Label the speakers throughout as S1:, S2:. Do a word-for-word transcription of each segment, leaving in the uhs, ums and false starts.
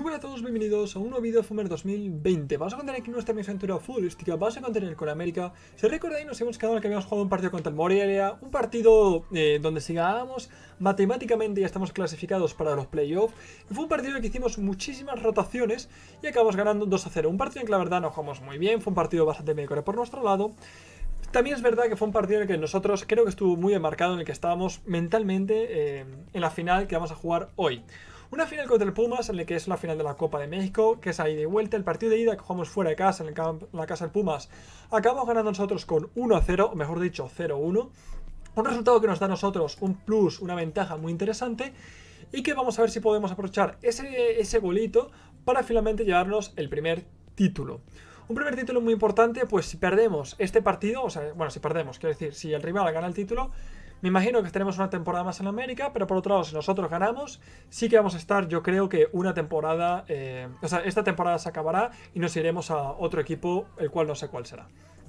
S1: buenas a todos, bienvenidos a un nuevo vídeo de Fumer dos mil veinte. Vamos a contar aquí nuestra aventura futbolística, vamos a contener con América. Si recordáis, nos hemos quedado en que habíamos jugado un partido contra el Morelia, un partido eh, donde si ganábamos, matemáticamente ya estamos clasificados para los playoffs. Y fue un partido en el que hicimos muchísimas rotaciones y acabamos ganando dos a cero. Un partido en que la verdad no jugamos muy bien, fue un partido bastante mediocre por nuestro lado. También es verdad que fue un partido en el que nosotros creo que estuvo muy enmarcado, en el que estábamos mentalmente eh, en la final que vamos a jugar hoy. Una final contra el Pumas, en la que es una final de la Copa de México, que es a ida y vuelta. El partido de ida que jugamos fuera de casa, en, el camp, en la casa del Pumas, acabamos ganando nosotros con uno a cero, o mejor dicho, cero a uno. Un resultado que nos da a nosotros un plus, una ventaja muy interesante, y que vamos a ver si podemos aprovechar ese, ese golito para finalmente llevarnos el primer título. Un primer título muy importante, pues si perdemos este partido, o sea, bueno, si perdemos, quiero decir, si el rival gana el título, me imagino que estaremos una temporada más en América, pero por otro lado, si nosotros ganamos, sí que vamos a estar, yo creo que una temporada, eh, o sea, esta temporada se acabará y nos iremos a otro equipo, el cual no sé cuál será.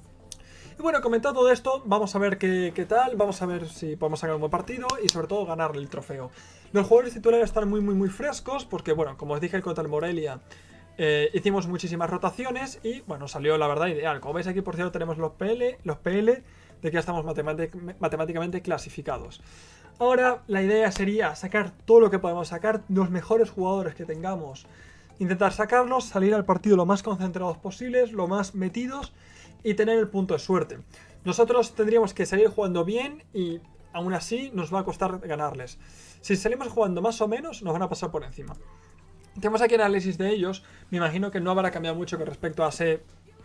S1: Y bueno, comentado todo esto, vamos a ver qué, qué tal, vamos a ver si podemos sacar un buen partido y sobre todo ganarle el trofeo. Los jugadores titulares están muy muy muy frescos porque, bueno, como os dije contra el Morelia, eh, hicimos muchísimas rotaciones y, bueno, salió la verdad ideal. Como veis aquí, por cierto, tenemos los P L, los P L de que ya estamos matemáticamente clasificados. Ahora la idea sería sacar todo lo que podemos sacar, los mejores jugadores que tengamos, intentar sacarlos, salir al partido lo más concentrados posibles, lo más metidos y tener el punto de suerte. Nosotros tendríamos que salir jugando bien y aún así nos va a costar ganarles. Si salimos jugando más o menos, nos van a pasar por encima. Tenemos aquí el análisis de ellos, me imagino que no habrá cambiado mucho con respecto a hace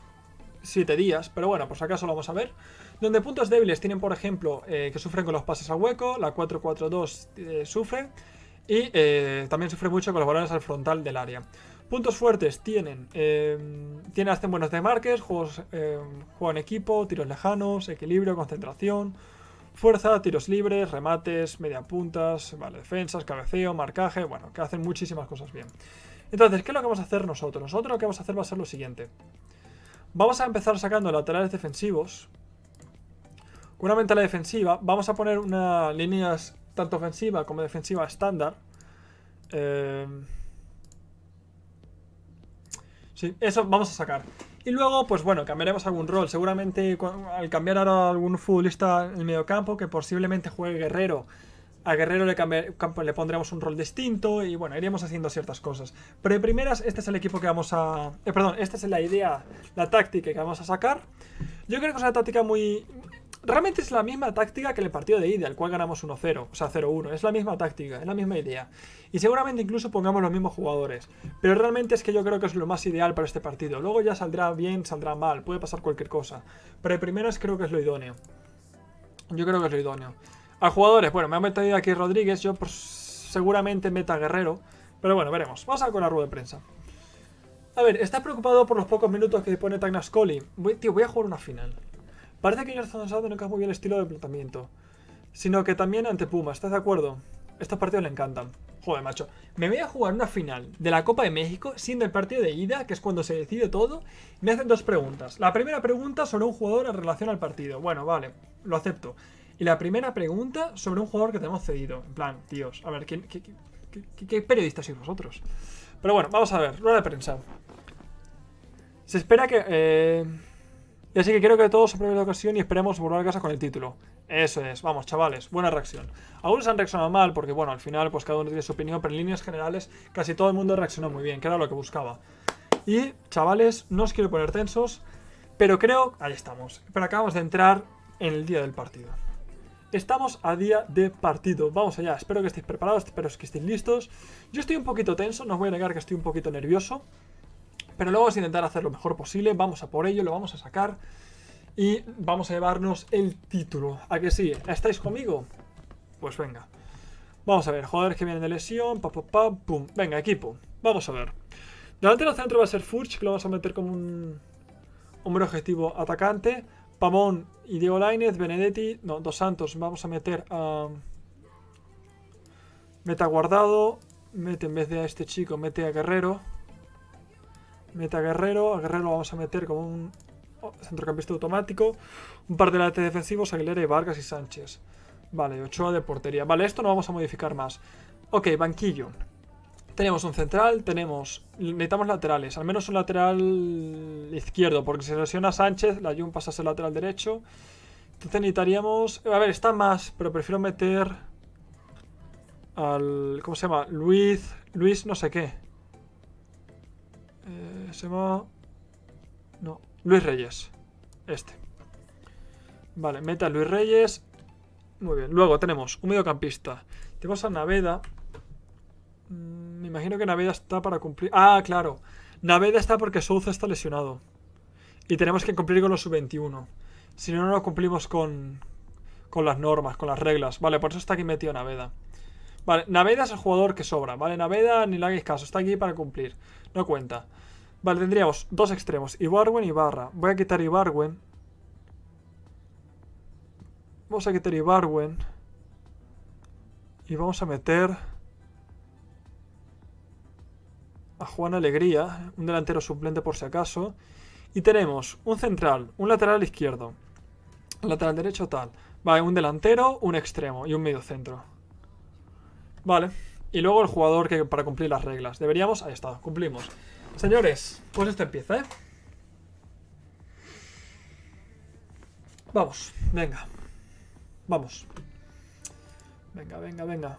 S1: siete días, pero bueno, por si acaso lo vamos a ver. Donde puntos débiles tienen, por ejemplo, eh, que sufren con los pases al hueco, la cuatro cuatro dos eh, sufre y eh, también sufre mucho con los balones al frontal del área. Puntos fuertes tienen, eh, tienen hacen buenos desmarques, juegos, eh, juego en equipo, tiros lejanos, equilibrio, concentración, fuerza, tiros libres, remates, media puntas, vale, defensas, cabeceo, marcaje, bueno, que hacen muchísimas cosas bien. Entonces, ¿qué es lo que vamos a hacer nosotros? Nosotros lo que vamos a hacer va a ser lo siguiente. Vamos a empezar sacando laterales defensivos. Con una ventana defensiva. Vamos a poner una línea tanto ofensiva como defensiva estándar. Eh... Sí, eso vamos a sacar. Y luego, pues bueno, cambiaremos algún rol. Seguramente al cambiar ahora algún futbolista en el medio campo, que posiblemente juegue Guerrero, a Guerrero le, cambiar, le pondremos un rol distinto y bueno, iremos haciendo ciertas cosas. Pero de primeras, este es el equipo que vamos a... Eh, perdón, esta es la idea, la táctica que vamos a sacar. Yo creo que es una táctica muy... Realmente es la misma táctica que el partido de ida, el cual ganamos uno cero, o sea cero uno. Es la misma táctica, es la misma idea. Y seguramente incluso pongamos los mismos jugadores. Pero realmente es que yo creo que es lo más ideal para este partido. Luego ya saldrá bien, saldrá mal, puede pasar cualquier cosa. Pero de primeras creo que es lo idóneo. Yo creo que es lo idóneo. A jugadores, bueno, me ha metido aquí Rodríguez, yo pues, seguramente meta Guerrero. Pero bueno, veremos. Vamos a ver con la rueda de prensa. A ver, ¿estás preocupado por los pocos minutos que pone Tagnascoli? Voy, tío, voy a jugar una final. Parece que Jonathan Osado no encaja muy bien el estilo de planteamiento, sino que también ante Puma, ¿estás de acuerdo? Estos partidos le encantan. Joder, macho. Me voy a jugar una final de la Copa de México, siendo el partido de ida, que es cuando se decide todo. Me hacen dos preguntas. La primera pregunta sobre un jugador en relación al partido. Bueno, vale, lo acepto. Y la primera pregunta sobre un jugador que tenemos cedido. En plan, tíos, a ver, ¿qué, qué, qué, qué, qué periodistas sois vosotros? Pero bueno, vamos a ver, rueda de prensa. Se espera que... Eh... Y así que creo que todos aprovechen la ocasión y esperemos volver a casa con el título. Eso es, vamos chavales, buena reacción. Algunos han reaccionado mal porque bueno, al final pues cada uno tiene su opinión, pero en líneas generales casi todo el mundo reaccionó muy bien, que era lo que buscaba. Y chavales, no os quiero poner tensos, pero creo, ahí estamos, pero acabamos de entrar en el día del partido. Estamos a día de partido, vamos allá, espero que estéis preparados, espero que estéis listos. Yo estoy un poquito tenso, no os voy a negar que estoy un poquito nervioso. Pero luego vamos a intentar hacer lo mejor posible, vamos a por ello, lo vamos a sacar y vamos a llevarnos el título. ¿A que sí? ¿Estáis conmigo? Pues venga. Vamos a ver, jugadores que vienen de lesión, pa, pa, pa, pum. Venga, equipo, vamos a ver. Delantero centro va a ser Furch, que lo vamos a meter como un hombre objetivo atacante. Pavón y Diego Lainez, Benedetti, no, Dos Santos, vamos a meter a... Mete a Guardado, mete en vez de a este chico, mete a Guerrero. Mete a Guerrero, a Guerrero lo vamos a meter como un centrocampista automático. Un par de laterales defensivos, Aguilera y Vargas y Sánchez. Vale, Ochoa de portería. Vale, esto no vamos a modificar más. Ok, banquillo. Tenemos un central, tenemos... Necesitamos laterales, al menos un lateral izquierdo, porque si se lesiona Sánchez, la Jun pasa a ser lateral derecho. Entonces necesitaríamos... A ver, está más, pero prefiero meter... Al... ¿Cómo se llama? Luis... Luis no sé qué. Eh, se llama... No, Luis Reyes. Este. Vale, mete a Luis Reyes. Muy bien, luego tenemos un mediocampista. Tenemos a Naveda. Me imagino que Naveda está para cumplir... Ah, claro. Naveda está porque Souza está lesionado. Y tenemos que cumplir con los sub veintiuno. Si no, no lo cumplimos con... Con las normas, con las reglas. Vale, por eso está aquí metido Naveda. Vale, Naveda es el jugador que sobra. Vale, Naveda ni le hagáis caso. Está aquí para cumplir. No cuenta. Vale, tendríamos dos extremos. Ibarwen y Barra. Voy a quitar Ibarwen. Vamos a quitar Ibarwen. Y vamos a meter... a Juan Alegría, un delantero suplente por si acaso. Y tenemos un central, un lateral izquierdo, un lateral derecho tal. Vale, un delantero, un extremo y un medio centro. Vale, y luego el jugador que para cumplir las reglas. Deberíamos... Ahí está, cumplimos. Señores, pues esto empieza, ¿eh? Vamos, venga. Vamos. Venga, venga, venga.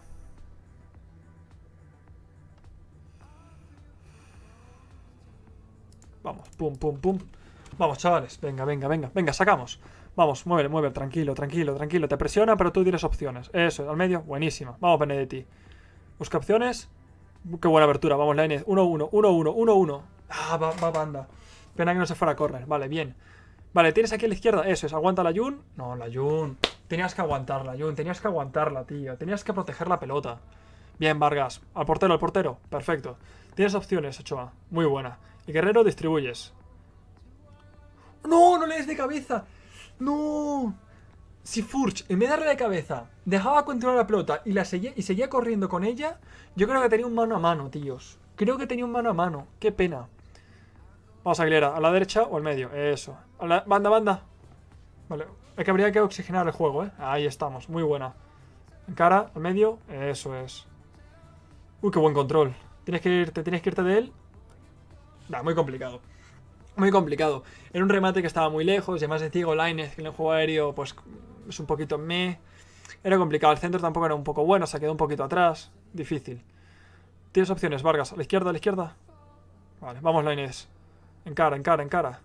S1: Vamos, pum, pum, pum. Vamos, chavales. Venga, venga, venga. Venga, sacamos. Vamos, mueve, mueve. Tranquilo, tranquilo, tranquilo. Te presiona, pero tú tienes opciones. Eso, al medio. Buenísima. Vamos, Benedetti. Busca opciones. Qué buena abertura. Vamos, la Inés. uno uno, uno uno, uno uno. Ah, va, va, banda. Pena que no se fuera a correr. Vale, bien. Vale, tienes aquí a la izquierda. Eso es. Aguanta la Jun. No, la Jun. Tenías que aguantarla, Jun. Tenías que aguantarla, tío. Tenías que proteger la pelota. Bien, Vargas. Al portero, al portero. Perfecto. Tienes opciones, Ochoa. Muy buena. Y Guerrero distribuyes. ¡No! ¡No le des de cabeza! ¡No! Si Furch, en vez de darle de cabeza, dejaba continuar la pelota y, la seguía, y seguía corriendo con ella, yo creo que tenía un mano a mano, tíos. Creo que tenía un mano a mano. ¡Qué pena! Vamos, Aguilera. ¿A la derecha o al medio? Eso. A la banda, banda. Vale. Es que habría que oxigenar el juego, ¿eh? Ahí estamos. Muy buena. En cara, al medio. Eso es. Uy, qué buen control. Tienes que irte, tienes que irte de él. Nah, muy complicado. Muy complicado. Era un remate que estaba muy lejos. Y además de Diego Lainez, que en el juego aéreo, pues es un poquito meh. Era complicado. El centro tampoco era un poco bueno. Se quedó un poquito atrás. Difícil. Tienes opciones, Vargas. A la izquierda, a la izquierda. Vale, vamos, Lainez. En cara, en cara, en cara.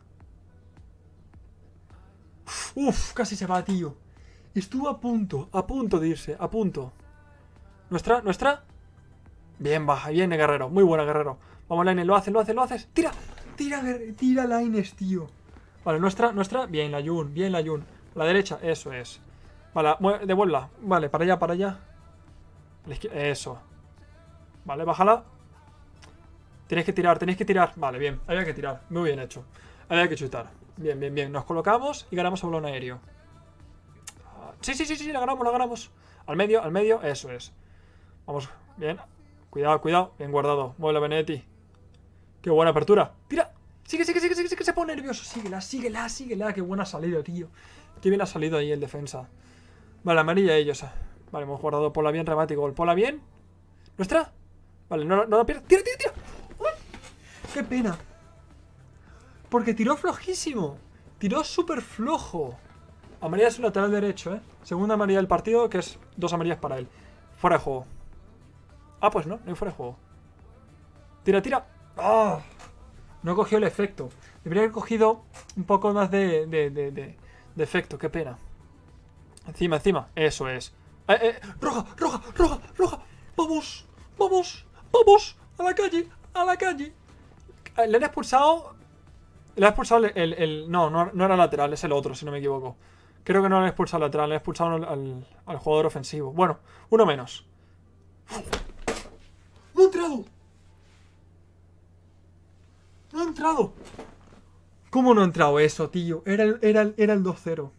S1: Uf, casi se va, tío. Estuvo a punto, a punto de irse. A punto. Nuestra, nuestra. Bien, baja, bien, Guerrero. Muy buena, Guerrero. Vamos, Lainez, lo haces, lo haces, lo haces. Tira, tira, tira, Lainez, tío. Vale, nuestra, nuestra. Bien, la Jun, bien, la Jun. A la derecha, eso es. Vale, devuelva. Vale, para allá, para allá. Eso. Vale, bájala. Tenéis que tirar, tenéis que tirar. Vale, bien, había que tirar. Muy bien hecho. Había que chutar. Bien, bien, bien. Nos colocamos y ganamos a balón aéreo. Sí, sí, sí, sí, la ganamos, la ganamos. Al medio, al medio, eso es. Vamos, bien. Cuidado, cuidado. Bien guardado. Mueve Benedetti. Qué buena apertura. Tira. Sigue, sigue, sigue, sigue, sigue. Se pone nervioso. Síguela, síguela, síguela. Qué buena salida, tío. Qué bien ha salido ahí el defensa. Vale, amarilla ellos. Vale, hemos guardado Pola bien, remate y gol. Pola bien. ¿Nuestra? Vale, no, no la pierdas. Tira, tira, tira. ¡Uy! Qué pena. Porque tiró flojísimo. Tiró súper flojo. Amarilla es un lateral derecho, ¿eh? Segunda amarilla del partido, que es dos amarillas para él. Fuera de juego. Ah, pues no, no hay fuera de juego. Tira, tira. ¡Ah! No cogió el efecto. Debería haber cogido un poco más de, de, de, de, de efecto, qué pena. Encima, encima. Eso es. Eh, eh. ¡Roja, roja, roja, roja! ¡Vamos! ¡Vamos! ¡Vamos! ¡A la calle! ¡A la calle! Le han expulsado... Le ha expulsado el... el, el no, no, no era lateral, es el otro, si no me equivoco. Creo que no le han expulsado al lateral, le han expulsado al, al, al jugador ofensivo. Bueno, uno menos. ¡No ha entrado! ¡No ha entrado! ¿Cómo no ha entrado eso, tío? Era el, era el, era el dos cero.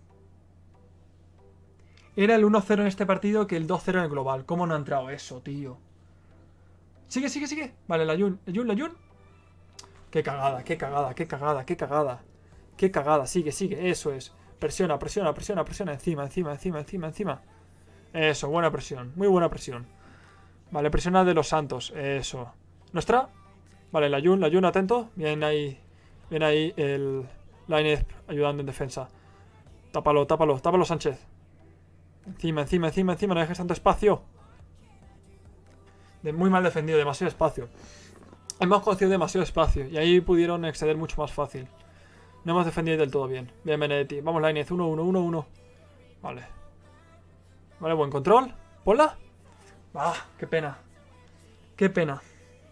S1: Era el uno cero en este partido que el dos cero en el global. ¿Cómo no ha entrado eso, tío? Sigue, sigue, sigue. Vale, la Jun, la Jun, la Jun. Qué cagada, qué cagada, qué cagada, qué cagada. Qué cagada, sigue, sigue, eso es. Presiona, presiona, presiona, presiona. Encima, encima, encima, encima, encima. Eso, buena presión, muy buena presión. Vale, presiona de los Santos, eso. Nuestra. Vale, la Jun, la Jun, atento. Bien ahí. Bien ahí el Lainez ayudando en defensa. Tápalo, tápalo, tápalo, Sánchez. Encima, encima, encima, encima. No dejes tanto espacio. De muy mal defendido, demasiado espacio. Hemos conseguido demasiado espacio. Y ahí pudieron exceder mucho más fácil. No hemos defendido del todo bien. Bien, Benedetti. Vamos, Lainez. uno uno, uno uno. Vale. Vale, buen control. Ponla. Ah, qué pena. Qué pena.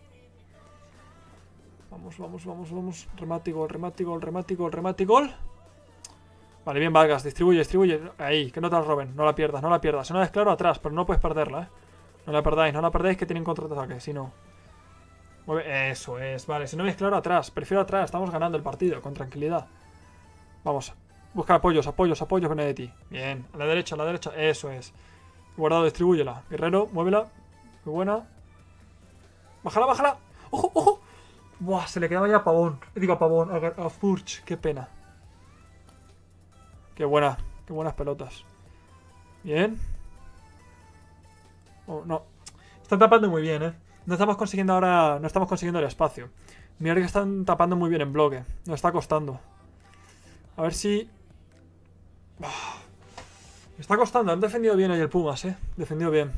S1: Vamos, vamos, vamos, vamos. Remate, gol, remate, gol, remate, gol, remate, gol. Vale, bien, Vargas. Distribuye, distribuye. Ahí, que no te la roben. No la pierdas, no la pierdas. Si no es claro, atrás, pero no puedes perderla, eh. No la perdáis, no la perdáis, que tienen contraataque. Si no. Mueve. Eso es. Vale, si no es claro, atrás. Prefiero atrás. Estamos ganando el partido, con tranquilidad. Vamos. Busca apoyos, apoyos, apoyos, Benedetti. Bien. A la derecha, a la derecha. Eso es. Guardado, distribúyela. Guerrero, muévela. Muy buena. Bájala, bájala. ¡Ojo, ojo! Buah, se le quedaba ya a Pavón. Digo a Pavón, a, a Furch. Qué pena. Qué buena, qué buenas pelotas. Bien. Oh, no. Están tapando muy bien, eh. No estamos consiguiendo ahora. No estamos consiguiendo el espacio. Mirad que están tapando muy bien en bloque. Nos está costando. A ver si. Me está costando. Han defendido bien ahí el Pumas, eh. Defendido bien.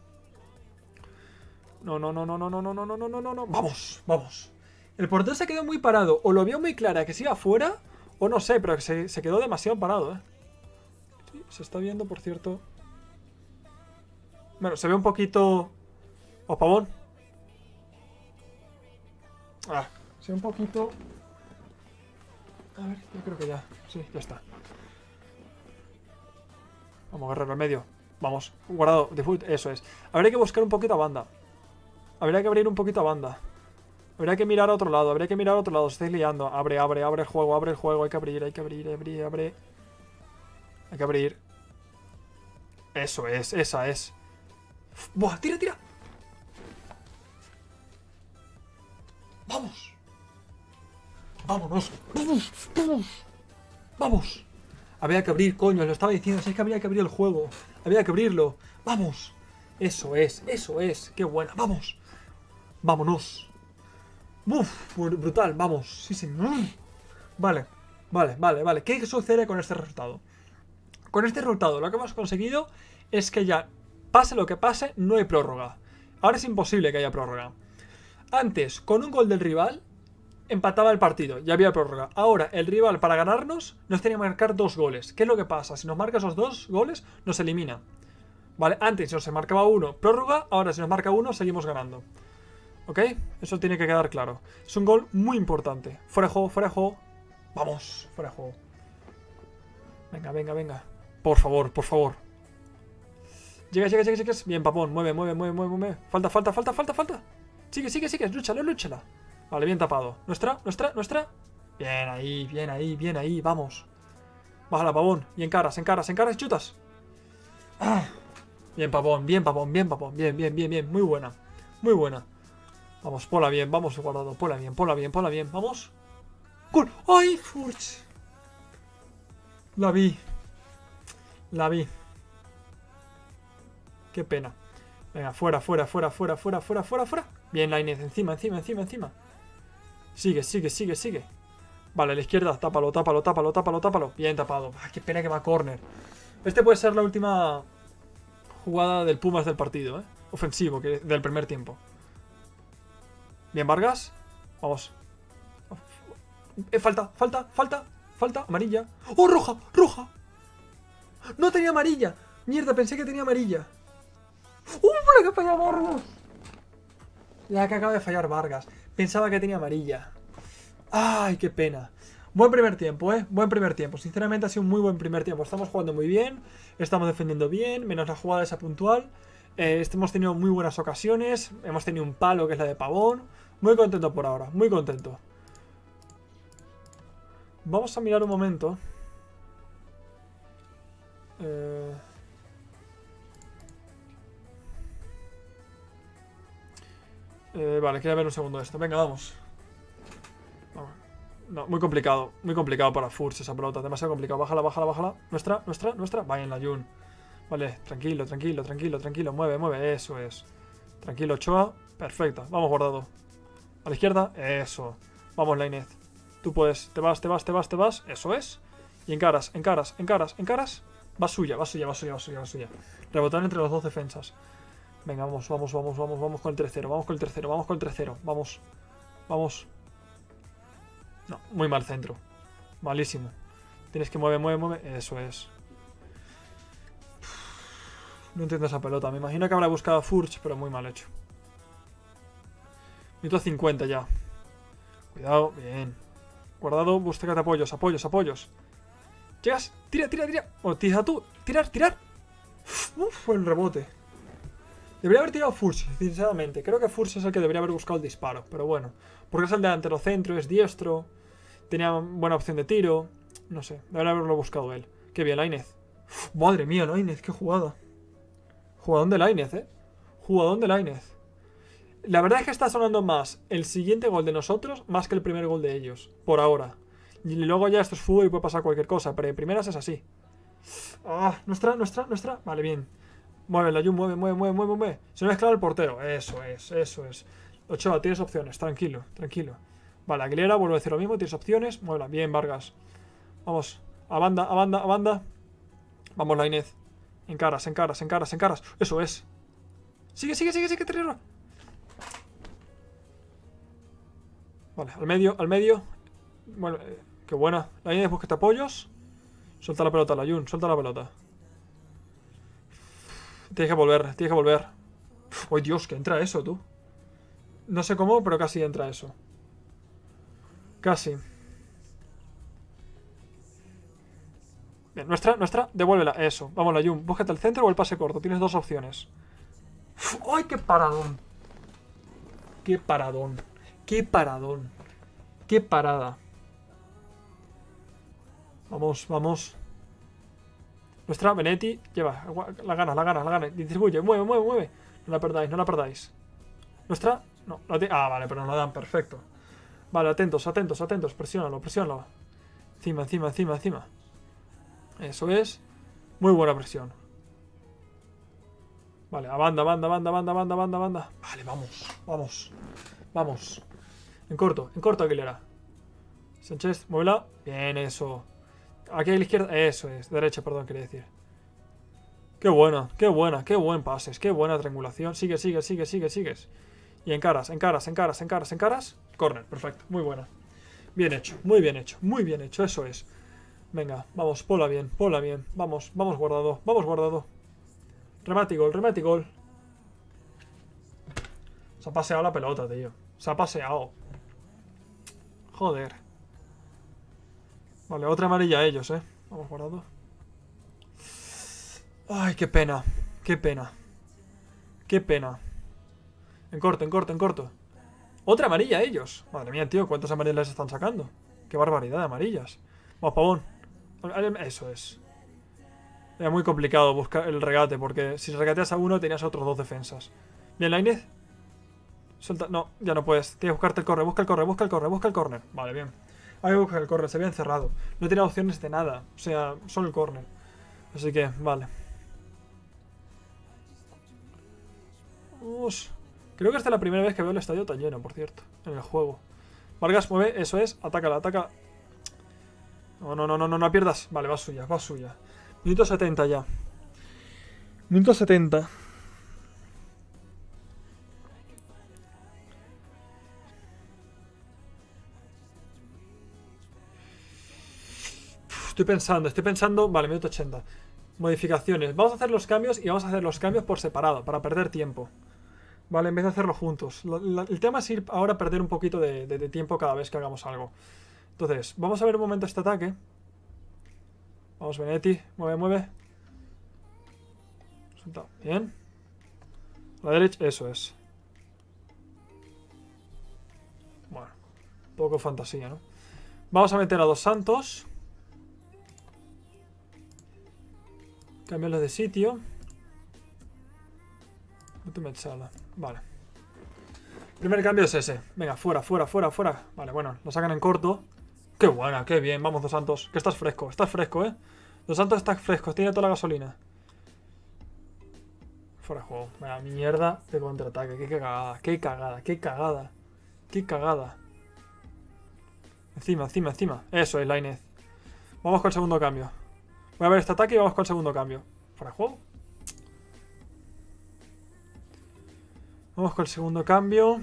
S1: No, no, no, no, no, no, no, no, no, no, no, no. Vamos, vamos. El portero se quedó muy parado. O lo vio muy clara que se iba afuera. O no sé, pero que se, se quedó demasiado parado, eh. Sí, se está viendo, por cierto. Bueno, se ve un poquito. Oh, Pavón. Ah, se ve un poquito. A ver, yo creo que ya. Sí, ya está. Vamos, Guerrero, al medio. Vamos, guardado, default, eso es. Habría que buscar un poquito a banda. Habría que abrir un poquito a banda. Habría que mirar a otro lado, habría que mirar a otro lado. Os estáis liando. Abre, abre, abre el juego, abre el juego. Hay que abrir, hay que abrir, abrir, abre. Hay que abrir. Eso es, esa es. ¡Buah! ¡Tira, tira! ¡Vamos! ¡Vámonos! ¡Vamos! ¡Vamos! ¡Vamos! Había que abrir, coño, lo estaba diciendo. Es que habría que abrir el juego. Había que abrirlo. ¡Vamos! Eso es, eso es. ¡Qué buena! ¡Vamos! ¡Vámonos! ¡Uf! Brutal, vamos. Sí, sí. Vale, vale, vale, vale. ¿Qué sucede con este resultado? Con este resultado lo que hemos conseguido es que ya, pase lo que pase, no hay prórroga. Ahora es imposible que haya prórroga. Antes, con un gol del rival, empataba el partido, ya había prórroga. Ahora, el rival, para ganarnos, nos tenía que marcar dos goles. ¿Qué es lo que pasa? Si nos marca esos dos goles, nos elimina. Vale, antes si nos marcaba uno, prórroga. Ahora, si nos marca uno, seguimos ganando. ¿Ok? Eso tiene que quedar claro. Es un gol muy importante. Fuera de juego, fuera de juego. Vamos, fuera de juego. Venga, venga, venga. Por favor, por favor. Llega, llega, llega, llega. Bien, Papón. Mueve, mueve, mueve, mueve, mueve. Falta, falta, falta, falta, falta. Sigue, sigue, sigue. Lúchala, lúchala. Vale, bien tapado. Nuestra, nuestra, nuestra. Bien ahí, bien ahí, bien ahí. Vamos. Bájala, Pavón. Y encaras, encaras, encaras y chutas. Ah. Bien, Pavón, bien, Pavón, bien, Pavón. Bien, bien, bien, bien. Muy buena. Muy buena. Vamos, ponla bien, vamos, guardado. Ponla bien, ponla bien, ponla bien. Vamos. ¡Gol! ¡Ay, Furch! La vi. La vi. Qué pena. Venga, fuera, fuera, fuera, fuera, fuera, fuera, fuera, fuera. Bien, Lainez, encima, encima, encima, encima. Sigue, sigue, sigue, sigue. Vale, a la izquierda, tápalo, tápalo, tápalo, tápalo, tápalo. Bien tapado. Ay, qué pena que va a córner. Este puede ser la última jugada del Pumas del partido, ¿eh? Ofensivo, que del primer tiempo. Bien, Vargas. Vamos. Eh, falta, falta, falta, falta. Amarilla. ¡Oh, roja! ¡Roja! ¡No tenía amarilla! Mierda, pensé que tenía amarilla. ¡Uh, la que ha fallado Vargas! La que acaba de fallar Vargas. Pensaba que tenía amarilla. ¡Ay, qué pena! Buen primer tiempo, ¿eh? Buen primer tiempo. Sinceramente ha sido un muy buen primer tiempo. Estamos jugando muy bien. Estamos defendiendo bien. Menos la jugada esa puntual. Eh, hemos tenido muy buenas ocasiones. Hemos tenido un palo que es la de Pavón. Muy contento por ahora. Muy contento. Vamos a mirar un momento. Eh... Eh, vale, quería ver un segundo esto. Venga, vamos. No, muy complicado. Muy complicado para Furch esa pelota. Demasiado complicado. Bájala, bájala, bájala. Nuestra, nuestra, nuestra. Vaya en la Jun. Vale, tranquilo, tranquilo, tranquilo, tranquilo. Mueve, mueve. Eso es. Tranquilo, Ochoa. Perfecto. Vamos, guardado. A la izquierda. Eso. Vamos, Lainez. Tú puedes. Te vas, te vas, te vas, te vas. Eso es. Y encaras, encaras, encaras, encaras. Va suya, va suya, va suya, va suya, va suya. Rebotar entre las dos defensas. Venga, vamos, vamos, vamos, vamos, vamos con el tercero. Vamos con el tercero, vamos con el tercero. Vamos. Vamos. No, muy mal centro. Malísimo. Tienes que mover, mueve, mueve. Eso es. No entiendo esa pelota. Me imagino que habrá buscado a Furch, pero muy mal hecho. Minuto cincuenta ya. Cuidado, bien. Guardado, busca apoyos, apoyos, apoyos. Llegas, tira, tira, tira. O tira tú, tirar, tirar. Uf, fue el rebote. Debería haber tirado Furch, sinceramente. Creo que Furch es el que debería haber buscado el disparo. Pero bueno, porque es el delantero centro, es diestro. Tenía buena opción de tiro. No sé, debería haberlo buscado él. Qué bien, Lainez. Uf, madre mía, Lainez, qué jugada. Jugadón de Lainez, eh. Jugadón de Lainez. La verdad es que está sonando más el siguiente gol de nosotros más que el primer gol de ellos. Por ahora. Y luego ya esto es fútbol y puede pasar cualquier cosa. Pero de primeras es así. Ah, nuestra, nuestra, nuestra. Vale, bien. Mueve la Jun, mueve, mueve, mueve, mueve, mueve. Se me ha mezclado el portero. Eso es, eso es. Ochoa, tienes opciones. Tranquilo, tranquilo. Vale, Aguilera, vuelvo a decir lo mismo. Tienes opciones. Muévela. Bien, Vargas. Vamos. A banda, a banda, a banda. Vamos, Lainez. Encaras, encaras, encaras, encaras. Eso es. Sigue, sigue, sigue, sigue, terreno. Vale, al medio, al medio. Bueno, eh, qué buena. Lainez, busca apoyos. Suelta la pelota, la Jun, suelta la pelota. Tienes que volver, tienes que volver. ¡Uy, Dios, que entra eso, tú! No sé cómo, pero casi entra eso. Casi. Bien, nuestra, nuestra, devuélvela. Eso. Vamos, la Jun. Búscate el centro o el pase corto. Tienes dos opciones. ¡Ay, qué paradón! ¡Qué paradón! ¡Qué paradón! ¡Qué parada! Vamos, vamos. Nuestra, Benetti, lleva. La gana, la gana, la gana. Distribuye, mueve, mueve, mueve. No la perdáis, no la perdáis. Nuestra, no. La ah, vale, pero nos la dan, perfecto. Vale, atentos, atentos, atentos. Presiónalo, presiónalo. Encima, encima, encima, encima. Eso es. Muy buena presión. Vale, a banda, banda, banda, banda, banda, banda, banda. Vale, vamos, vamos. Vamos. En corto, en corto, Aguilera. Sánchez, muévela. Bien, eso. Aquí a la izquierda. Eso es. Derecha, perdón, quería decir. Qué buena, qué buena, qué buen pases. Qué buena triangulación. Sigue, sigue, sigue, sigue, sigues. Y encaras, encaras, encaras, encaras, encaras. Corner, perfecto. Muy buena. Bien hecho, muy bien hecho, muy bien hecho. Eso es. Venga, vamos, pola bien, pola bien. Vamos, vamos guardado, vamos guardado. Remate y gol, remate y gol. Se ha paseado la pelota, tío. Se ha paseado. Joder. Vale, otra amarilla a ellos, eh. Vamos guardado. Ay, qué pena. Qué pena. Qué pena. En corto, en corto, en corto. Otra amarilla a ellos. Madre mía, tío, ¿cuántas amarillas están sacando? Qué barbaridad de amarillas. Vamos, pavón. Eso es. Era muy complicado buscar el regate, porque si regateas a uno tenías a otros dos defensas. Bien, Lainez. Suelta. No, ya no puedes. Tienes que buscarte el corner, busca el corner, busca el corner, busca el corner. Vale, bien. Hay que buscar el corner, se había encerrado. No tenía opciones de nada. O sea, solo el corner. Así que, vale. Uf. Creo que esta es la primera vez que veo el estadio tan lleno, por cierto. En el juego. Vargas, mueve, eso es. Atácala, ataca. No, no, no, no, no, no pierdas. Vale, va suya, va suya. Minuto setenta ya. Minuto setenta. Estoy pensando, estoy pensando. Vale, minuto ochenta. Modificaciones. Vamos a hacer los cambios y vamos a hacer los cambios por separado, para perder tiempo. Vale, en vez de hacerlo juntos. La, la, el tema es ir ahora a perder un poquito de, de, de tiempo cada vez que hagamos algo. Entonces, vamos a ver un momento este ataque. Vamos, Benetti. Mueve, mueve. Suelta. Bien. A la derecha, eso es. Bueno, poco fantasía, ¿no? Vamos a meter a Dos Santos. Cambiarlo de sitio. Metzala. Vale. Primer cambio es ese. Venga, fuera, fuera, fuera, fuera. Vale, bueno, lo sacan en corto. Qué buena, qué bien. Vamos, Dos Santos. Que estás fresco, estás fresco, ¿eh? Dos Santos está fresco, tiene toda la gasolina. Fuera de juego. Vaya mierda de contraataque. Qué cagada, qué cagada, qué cagada. Qué cagada. Encima, encima, encima. Eso es, Lainez. Vamos con el segundo cambio. Voy a ver este ataque y vamos con el segundo cambio. ¿Fuera de juego? Vamos con el segundo cambio.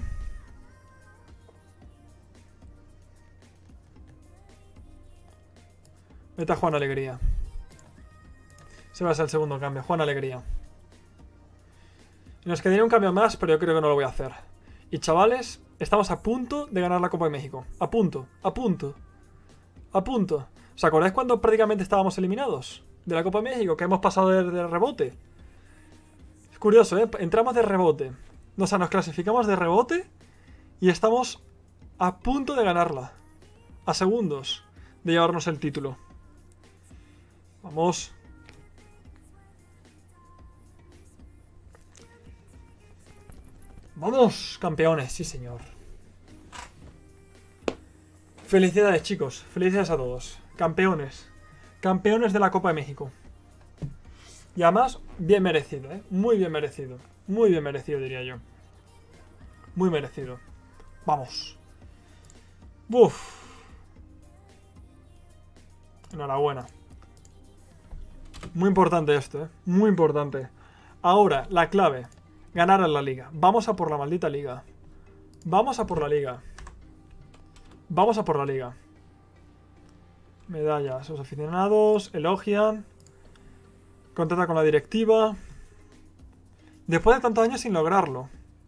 S1: Vete a Juan Alegría. Se va a ser el segundo cambio. Juan Alegría. Y nos quedaría un cambio más, pero yo creo que no lo voy a hacer. Y chavales, estamos a punto de ganar la Copa de México. A punto, a punto. A punto. ¿Os acordáis cuando prácticamente estábamos eliminados de la Copa de México? Que hemos pasado de, de rebote. Es curioso, ¿eh? Entramos de rebote. O sea, nos clasificamos de rebote y estamos a punto de ganarla. A segundos de llevarnos el título. Vamos. Vamos, campeones, sí señor. Felicidades, chicos. Felicidades a todos. Campeones. Campeones de la Copa de México. Y además, bien merecido, ¿eh? Muy bien merecido. Muy bien merecido, diría yo. Muy merecido. Vamos. Uf. Enhorabuena. Muy importante esto, ¿eh? Muy importante. Ahora, la clave. Ganar en la liga. Vamos a por la maldita liga. Vamos a por la liga. Vamos a por la liga. Medallas. Los aficionados elogian. Contacta con la directiva. Después de tantos años sin lograrlo.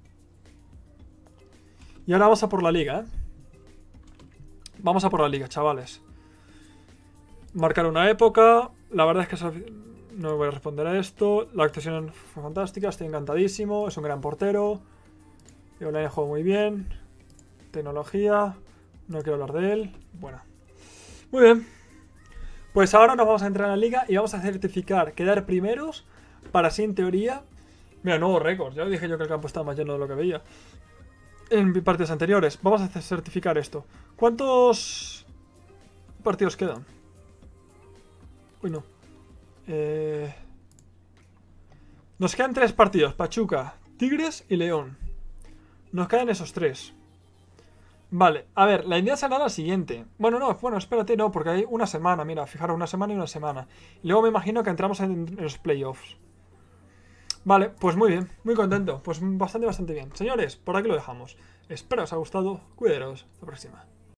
S1: Y ahora vamos a por la liga, ¿eh? Vamos a por la liga, chavales. Marcar una época. La verdad es que eso... no voy a responder a esto. La actuación fue fantástica. Estoy encantadísimo. Es un gran portero. Y online juego muy bien. Tecnología. No quiero hablar de él. Bueno. Muy bien. Pues ahora nos vamos a entrar en la liga y vamos a certificar quedar primeros para así en teoría... Mira, nuevos récords. Ya dije yo que el campo estaba más lleno de lo que veía en partidos anteriores. Vamos a certificar esto. ¿Cuántos partidos quedan? Uy, no. Eh... Nos quedan tres partidos. Pachuca, Tigres y León. Nos quedan esos tres. Vale, a ver, la idea será la siguiente. Bueno, no, bueno, espérate, no, porque hay una semana, mira, fijaros, una semana y una semana. Y luego me imagino que entramos en, en los playoffs. Vale, pues muy bien, muy contento. Pues bastante, bastante bien. Señores, por aquí lo dejamos. Espero os haya gustado. Cuidaros. Hasta la próxima.